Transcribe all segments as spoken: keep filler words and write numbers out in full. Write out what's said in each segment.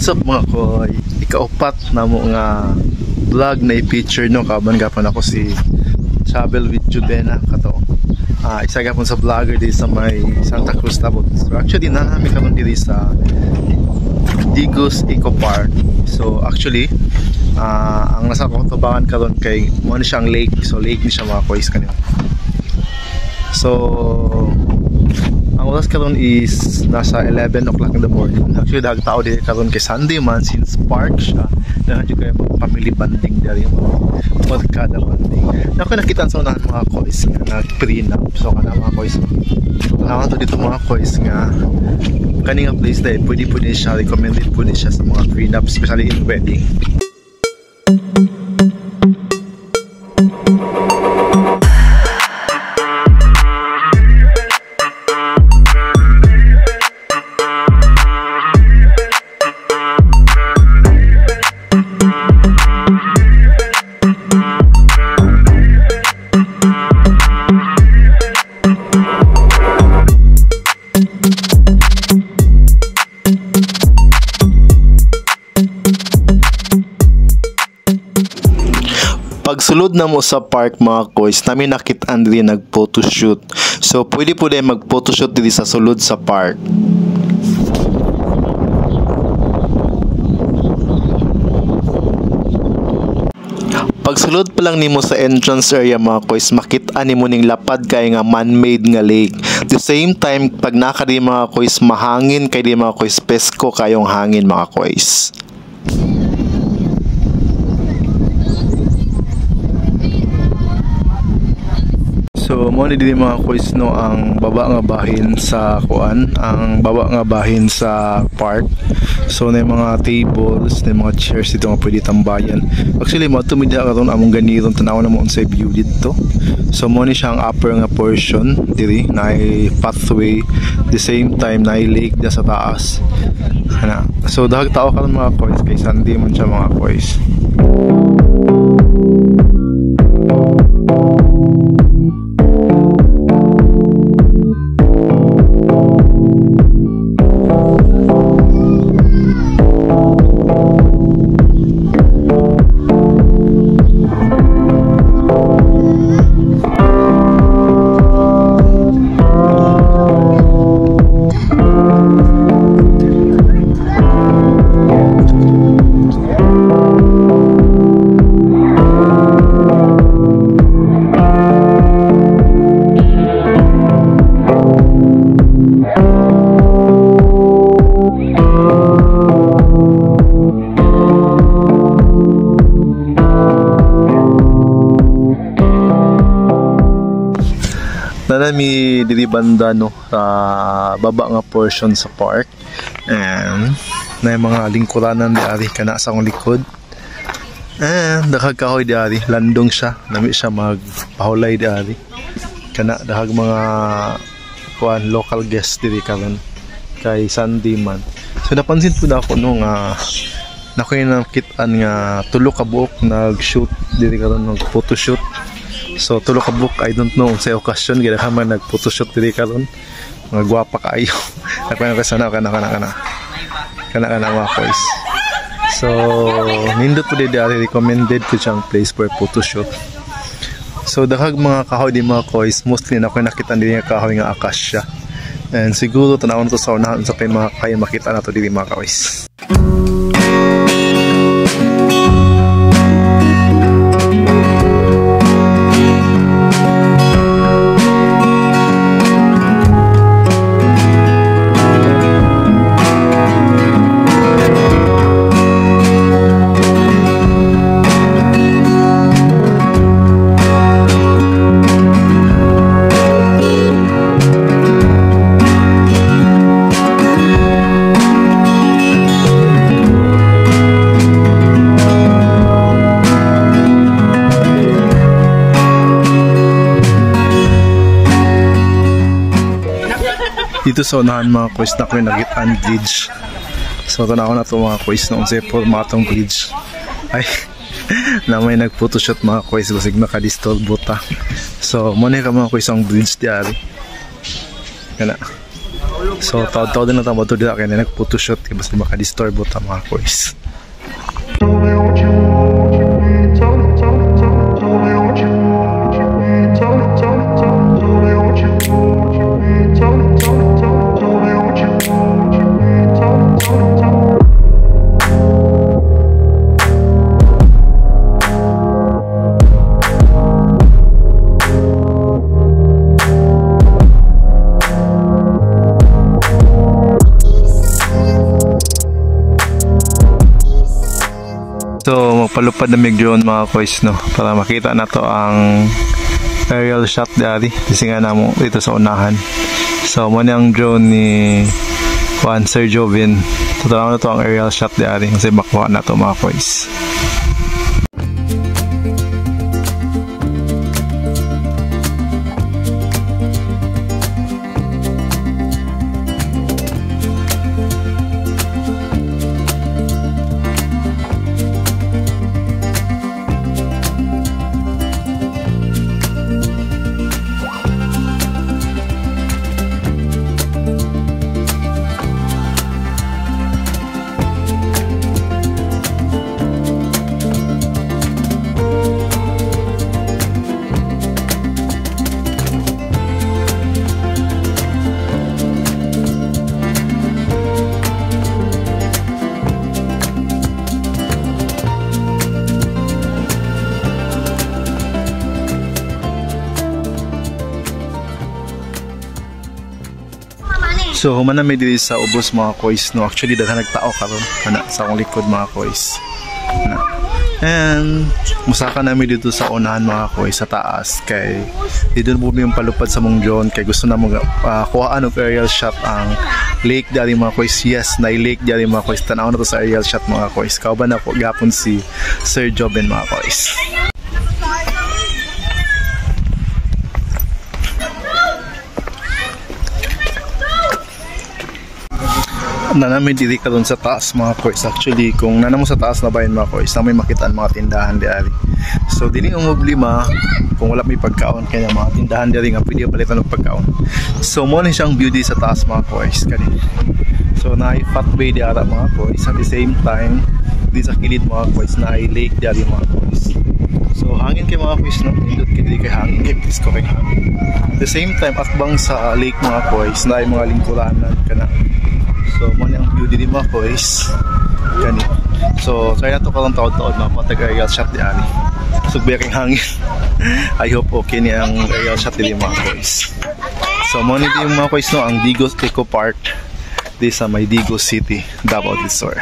What's up mga koy? Ikaupat na mo nga vlog na i-feature no kaban gapon ako si Travel with Jubena kato. Ah, uh, isa gapon sa vlogger di sa may Santa Cruz Tabot. So actually na namin karon diri sa Digos Eco Park. So actually uh, ang nasa katubangan karon kay mo ni siyang lake. So lake ni siya mga koys kanina. So ang oras karon is nasa eleven o'clock in the morning. Actually dag tao di karon kay Sunday man since park siya. Na juga yung family banding dari mga kada banding. Na ko nakita sa unahan mga koys nga nag-prenup. So kana mga koys. Naman to dito mga koys nga kaning place dai pwede pwede siya recommended pwede siya sa mga prenup especially in wedding. Pagsulod na mo sa park mga koys, namin nakitaan diri nag-photoshoot. So pwede po din mag-photoshoot diri sa sulod sa park. Pagsulod pa lang nimo sa entrance area mga koys, makita nimo ning lapad kay nga man-made nga lake. The same time pag naka di mga koys, mahangin kay di mga koys, pesko kayong hangin mga koys. So mo ni dili mga koys no ang baba nga bahin sa kuan, ang baba nga bahin sa park. So na mga tables, na mga chairs dito nga pwede tambayan. Actually mo to media karon among ganiron tanaw na mo unsay view dito. So mo ni siya ang upper nga portion diri na pathway, the same time na lake da sa taas. Ana. So dahag tao karon mga koys kay Sunday man siya mga koys. Nami diri banda no sa baba nga portion sa park and na mga lingkuranan diari kana sa akong likod and daghag kahoy diari landong siya nami siya magpahulay diari kana daghag mga kuan local guest diri karon kay Sunday man. So napansin po na ako no nga nakoy nakitaan nga tulo ka buok nag-shoot diri karon nag photoshoot. So tulo ka book, I don't know sa occasion gid ka man nag-photoshoot diri karon. Mga gwapa kaayo. Nakana ka sana kana kana kana. Kana kana mga koys. So nindot po di recommended ko siyang place for photoshoot. So daghag mga kahoy di mga koys, mostly na ko nakita diri nga kahoy nga acacia. And siguro tanawon to sa unahan sa kay mga kay makita nato diri mga koys. Dito sa unahan mga koys na ko yung nagitan bridge. So tanaw na to mga koys na unsay formatong bridge. Ay na may nag-photoshoot mga koys basig makadistol buta. So mo ni ka mga koys ang bridge diari. Kana. So taod-taod na tamo to dito kaya na nag-photoshoot kaya basta maka-disturb ta mga kois. So magpalupad na mig drone mga kois no para makita na to ang aerial shot dari kasi nga namo dito sa unahan. So mo ang drone ni Juan Sir Jovin. Tutulungan na to ang aerial shot dari kasi makuha na to mga kois. So human na may dili sa ubos mga kois no. Actually daghan nagtao karon kana sa akong likod mga kois. Na. And musaka namin dito sa unahan mga kois sa taas kay dito mo yung palupad sa mong drone kay gusto na mo uh, kuhaan og aerial shot ang lake dari mga kois. Yes, na lake dari mga kois. Tanaw na to sa aerial shot mga kois. Kauban na ko gapon si Sir Joven mga kois. Na namin diri karon sa taas mga kois. Actually kung nanamo sa taas na bayan mga kois na may makitaan mga tindahan diari. So dili ang problema kung wala may pagkaon kaya mga tindahan diari nga pwede palitan og pagkaon. So mo ni siyang beauty sa taas mga kois kani. So na pathway diara mga kois at the same time di sa kilid mga kois na lake diari mga kois. So hangin kay mga kois no, indot kay dili kay hangin kay please ko kay hangin. At the same time atbang sa lake mga kois na ay mga lingkuranan kana. So mo ni ang view dili mga kois kani. So try na to karong taod-taod na patag aerial shot di ani. So beking hangin. I hope okay ni ang aerial shot dili mga kois. So mo ni yung mga kois no ang Digos Eco Park di sa may Digos City, Davao del Sur.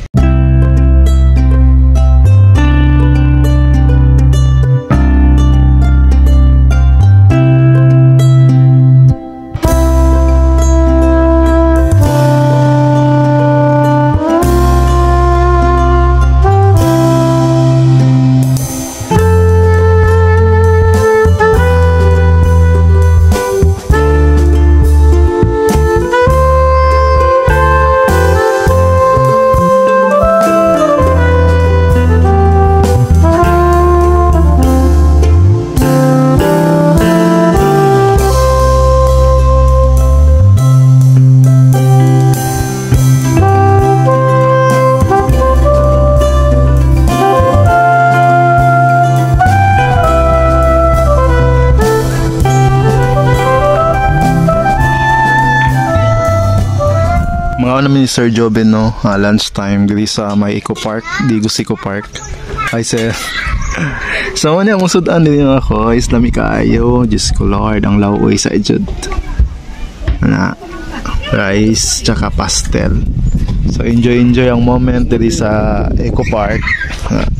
Mga naman ni Sir Joven no, uh, lunchtime dili sa may Eco Park, Digos Eco Park. Ay sir. So ano yung sudan din ako, Islamic kaayo, Diyos ko Lord, ang lauoy sa ejud. Na rice tsaka pastel. So enjoy enjoy ang moment dili sa Eco Park. Uh,